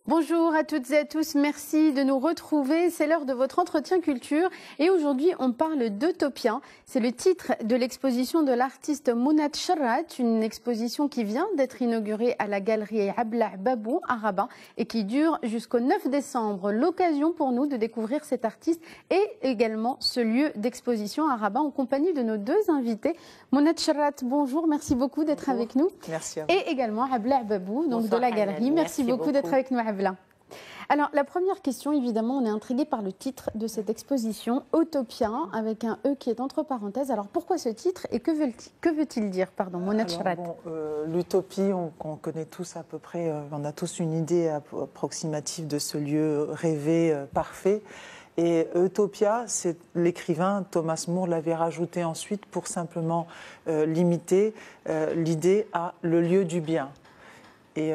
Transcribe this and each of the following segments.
Bonjour à toutes et à tous, merci de nous retrouver. C'est l'heure de votre entretien culture et aujourd'hui on parle d'Utopia. C'est le titre de l'exposition de l'artiste Mounat Charrat, une exposition qui vient d'être inaugurée à la galerie Ablah Babou à Rabat et qui dure jusqu'au 9 décembre. L'occasion pour nous de découvrir cet artiste et également ce lieu d'exposition à Rabat en compagnie de nos deux invités. Mounat Charrat, bonjour, merci beaucoup d'être avec nous. Merci à vous. Et également Ablah Babou, donc de la galerie. Merci beaucoup d'être avec nous. Alors, la première question, évidemment, on est intrigué par le titre de cette exposition, Utopia, avec un E qui est entre parenthèses. Alors, pourquoi ce titre et que veut-il dire, pardon, Mounat Charrat? L'utopie, on connaît tous à peu près, on a tous une idée approximative de ce lieu rêvé, parfait. Et Utopia, c'est l'écrivain Thomas More l'avait rajouté ensuite pour simplement limiter l'idée à le lieu du bien. Et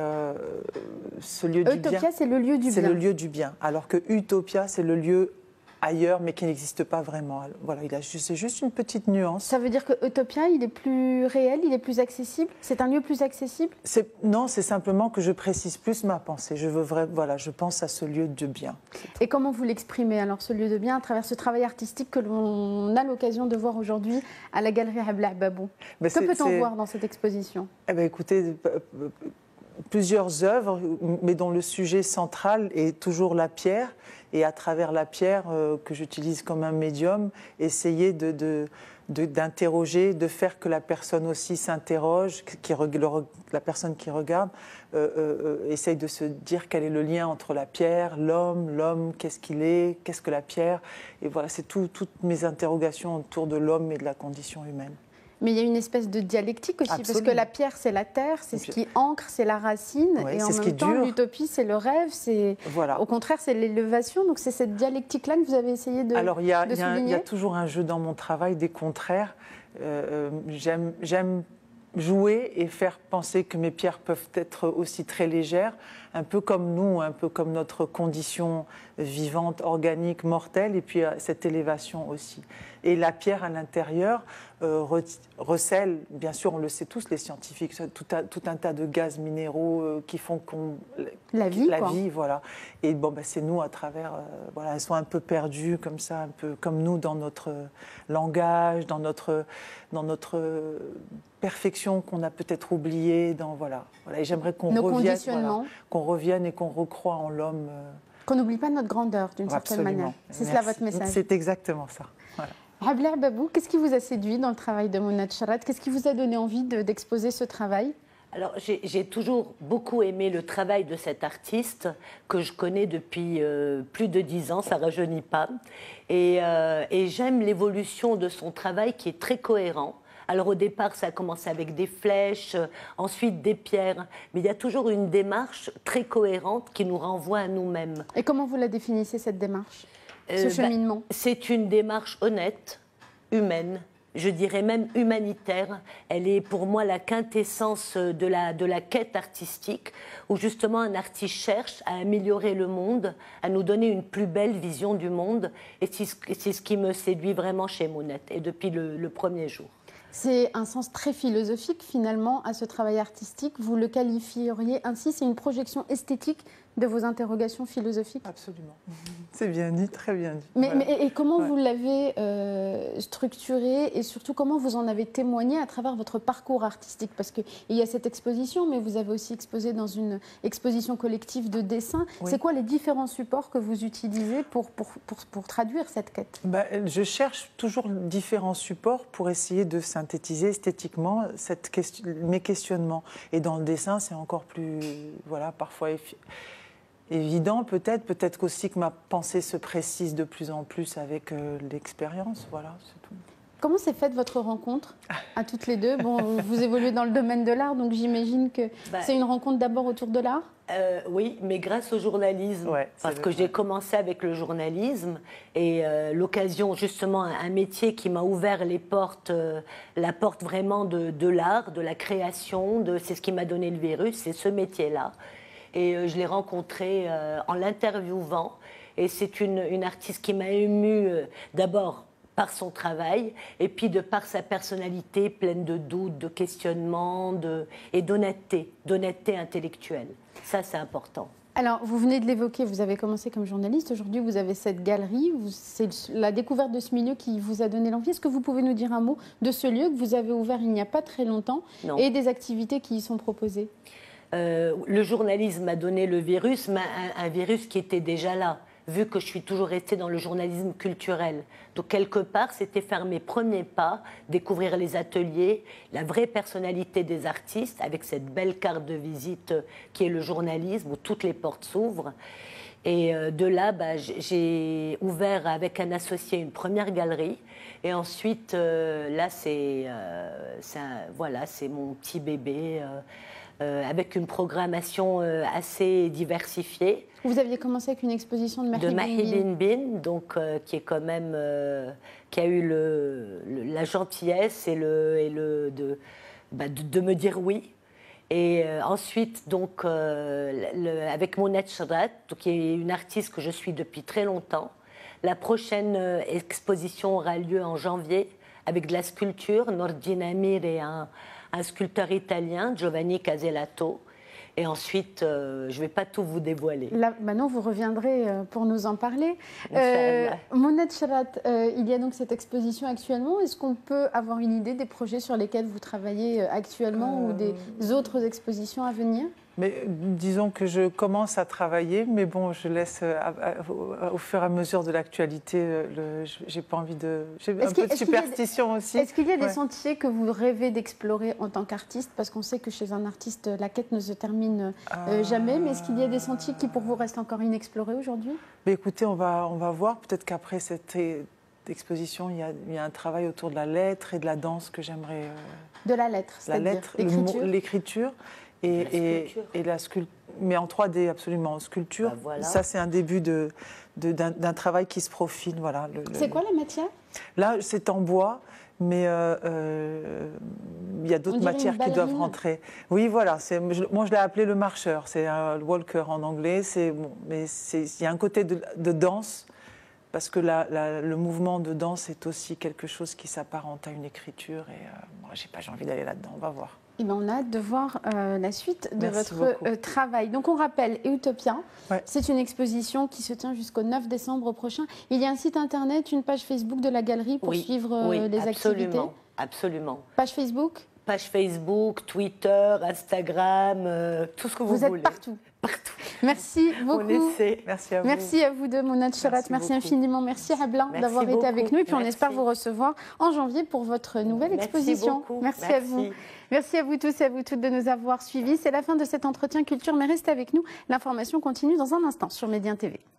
ce lieu du bien, Utopia, c'est le lieu du bien. C'est le lieu du bien, alors que Utopia, c'est le lieu ailleurs, mais qui n'existe pas vraiment. Voilà, c'est juste une petite nuance. Ça veut dire que Utopia, il est plus réel, il est plus accessible? C'est un lieu plus accessible? Non, c'est simplement que je précise plus ma pensée. Je pense à ce lieu de bien. Et comment vous l'exprimez, alors, ce lieu de bien, à travers ce travail artistique que l'on a l'occasion de voir aujourd'hui à la galerie Ablah Babou? Que peut-on voir dans cette exposition? Eh bien, écoutez, plusieurs œuvres, mais dont le sujet central est toujours la pierre, et à travers la pierre que j'utilise comme un médium, essayer d'interroger, de faire que la personne aussi s'interroge, la personne qui regarde essaye de se dire quel est le lien entre la pierre, l'homme, qu'est-ce qu'il est, qu'est-ce que la pierre, et voilà, c'est toutes mes interrogations autour de l'homme et de la condition humaine. Mais il y a une espèce de dialectique aussi, Absolument. Parce que la pierre, c'est la terre, c'est ce qui ancre, c'est la racine, ouais, et en même temps, l'utopie, c'est le rêve, au contraire, c'est l'élévation. Donc c'est cette dialectique-là que vous avez essayé de souligner. Alors il y a toujours un jeu dans mon travail des contraires. J'aime jouer et faire penser que mes pierres peuvent être aussi très légères, un peu comme nous, un peu comme notre condition vivante, organique, mortelle, et puis cette élévation aussi. Et la pierre à l'intérieur recèle, bien sûr, on le sait tous, les scientifiques, tout un tas de gaz minéraux qui font la vie, voilà. Et bon, c'est nous à travers, voilà, elles sont un peu perdues comme ça, un peu comme nous dans notre langage, dans notre perfection qu'on a peut-être oubliée, voilà. Et j'aimerais qu'on revienne et qu'on recroie en l'homme. Qu'on n'oublie pas notre grandeur d'une certaine manière. C'est cela votre message. C'est exactement ça. Voilà. Ablah Babou, qu'est-ce qui vous a séduit dans le travail de Mounat Charrat? Qu'est-ce qui vous a donné envie d'exposer ce travail? Alors, j'ai toujours beaucoup aimé le travail de cet artiste que je connais depuis plus de 10 ans, ça ne rajeunit pas. Et j'aime l'évolution de son travail qui est très cohérent. Alors au départ, ça a commencé avec des flèches, ensuite des pierres, mais il y a toujours une démarche très cohérente qui nous renvoie à nous-mêmes. Et comment vous la définissez, cette démarche, ce cheminement? C'est une démarche honnête, humaine, je dirais même humanitaire. Elle est pour moi la quintessence de la quête artistique, où justement un artiste cherche à améliorer le monde, à nous donner une plus belle vision du monde, et c'est ce qui me séduit vraiment chez Mounat, et depuis le premier jour. C'est un sens très philosophique finalement à ce travail artistique. Vous le qualifieriez ainsi, c'est une projection esthétique de vos interrogations philosophiques? Absolument. C'est bien dit, très bien dit. Et comment vous l'avez structuré et surtout comment vous en avez témoigné à travers votre parcours artistique? Parce qu'il y a cette exposition, mais vous avez aussi exposé dans une exposition collective de dessin. Oui. C'est quoi les différents supports que vous utilisez pour traduire cette quête? Je cherche toujours différents supports pour essayer de synthétiser esthétiquement mes questionnements. Et dans le dessin, c'est encore plus, voilà, parfois évident peut-être qu'aussi que ma pensée se précise de plus en plus avec l'expérience, voilà, c'est tout. Comment s'est faite votre rencontre à toutes les deux? Bon, vous évoluez dans le domaine de l'art, donc j'imagine que c'est une rencontre d'abord autour de l'art? Oui, mais grâce au journalisme, parce que j'ai commencé avec le journalisme et l'occasion, justement, un métier qui m'a ouvert les portes, la porte vraiment de l'art, de la création, c'est ce qui m'a donné le virus, c'est ce métier-là. Et je l'ai rencontrée en l'interviewant. Et c'est une artiste qui m'a émue d'abord par son travail et puis de par sa personnalité pleine de doutes, de questionnements et d'honnêteté intellectuelle. Ça, c'est important. Alors, vous venez de l'évoquer, vous avez commencé comme journaliste. Aujourd'hui, vous avez cette galerie. C'est la découverte de ce milieu qui vous a donné l'envie. Est-ce que vous pouvez nous dire un mot de ce lieu que vous avez ouvert il n'y a pas très longtemps et des activités qui y sont proposées? Le journalisme m'a donné le virus, mais un virus qui était déjà là, vu que je suis toujours restée dans le journalisme culturel. Donc, quelque part, c'était faire mes premiers pas, découvrir les ateliers, la vraie personnalité des artistes, avec cette belle carte de visite qui est le journalisme, où toutes les portes s'ouvrent. Et de là, j'ai ouvert avec un associé une première galerie. Et ensuite, là, c'est mon petit bébé. Avec une programmation assez diversifiée. Vous aviez commencé avec une exposition de Mahi Bin, donc qui est quand même qui a eu la gentillesse et de me dire oui. Et ensuite, donc, avec Mounat Chrat, qui est une artiste que je suis depuis très longtemps, la prochaine exposition aura lieu en janvier avec de la sculpture, Nordine Amir et un sculpteur italien, Giovanni Casellato. Et ensuite, je ne vais pas tout vous dévoiler. Là, maintenant, vous reviendrez pour nous en parler. Mounat Chrat, il y a donc cette exposition actuellement. Est-ce qu'on peut avoir une idée des projets sur lesquels vous travaillez actuellement ou des autres expositions à venir? Mais disons que je commence à travailler, mais bon, je laisse au fur et à mesure de l'actualité, j'ai pas envie de... J'ai un peu de superstition aussi. Est-ce qu'il y a des sentiers que vous rêvez d'explorer en tant qu'artiste? Parce qu'on sait que chez un artiste, la quête ne se termine jamais, mais est-ce qu'il y a des sentiers qui pour vous restent encore inexplorés aujourd'hui? Mais écoutez, on va voir. Peut-être qu'après cette exposition, il y a un travail autour de la lettre et de la danse que j'aimerais... De la lettre, c'est-à-dire l'écriture. Et la sculpture, mais en 3D absolument, en sculpture. Voilà. Ça, c'est un début d'un travail qui se profile. Voilà, c'est quoi la matière? Là, c'est en bois, mais il y a d'autres matières qui doivent rentrer. Oui, voilà. Moi, je l'ai appelé le marcheur. C'est un walker en anglais. Mais il y a un côté de danse, parce que le mouvement de danse est aussi quelque chose qui s'apparente à une écriture. Et j'ai envie d'aller là-dedans. On va voir. Eh bien, on a hâte de voir la suite de votre travail. Donc, on rappelle, Utopia, c'est une exposition qui se tient jusqu'au 9 décembre prochain. Il y a un site internet, une page Facebook de la galerie pour suivre les activités. Absolument. Page Facebook? Page Facebook, Twitter, Instagram, tout ce que vous voulez. Vous êtes partout. Partout. Merci beaucoup. On essaie. Merci à vous. Merci à vous deux, Mounat Chrat. Merci infiniment. Merci Rabla d'avoir été avec nous. Et puis on espère vous recevoir en janvier pour votre nouvelle exposition. Merci à vous. Merci à vous tous et à vous toutes de nous avoir suivis. C'est la fin de cet entretien culture, mais restez avec nous. L'information continue dans un instant sur Médien TV.